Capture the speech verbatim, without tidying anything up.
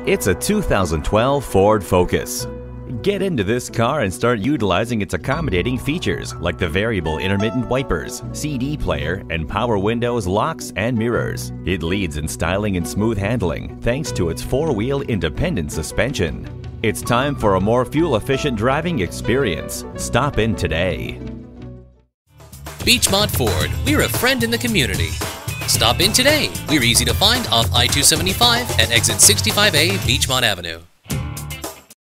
It's a two thousand twelve Ford Focus. Get into this car and start utilizing its accommodating features like the variable intermittent wipers, C D player, and power windows, locks, and mirrors. It leads in styling and smooth handling thanks to its four-wheel independent suspension. It's time for a more fuel-efficient driving experience. Stop in today. Beechmont Ford, we're a friend in the community. Stop in today. We're easy to find off I two seventy-five at exit sixty-five A Beechmont Avenue.